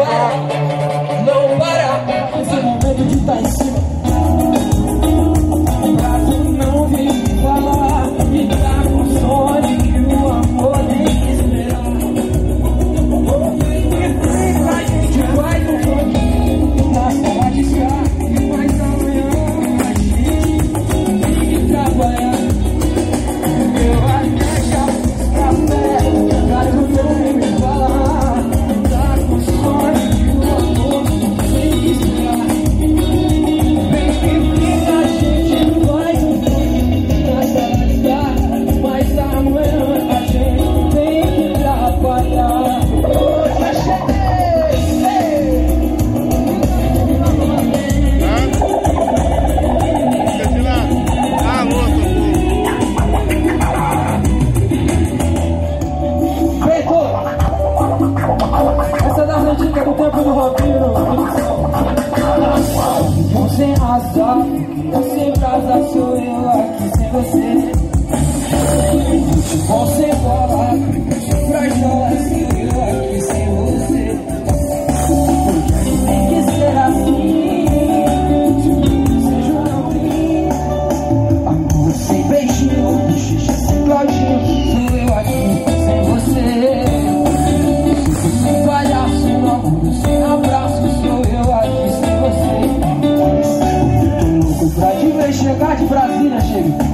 não para. Esse momento de estar em cima, pra tu não vir me falar e tá com sono e o amor tem que esperar. A gente vai no joguinho na sala de chá, mas amanhã a gente tem que trabalhar. Eu até já fiz café, pra tu não vir me falar, tá com sono e o amor tem que esperar. Vem que a gente vai no joguinho na sala de chá, mas amanhã a gente tem que trabalhar. Já cheguei! Essa é da antiga do tempo do vampiro. Não sem razão, sem casa sou eu aqui sem você. Futebol sem bola, pra jogar sou eu aqui sem você. Porque tem que ser assim, seja não tem. Amor sem beijinho, xixi sem Claudinho, sou eu aqui sem você. Sem palhaço, não, sem abraço, sou eu aqui sem você. Tô louco pra te ver chegar de Brasília, chega.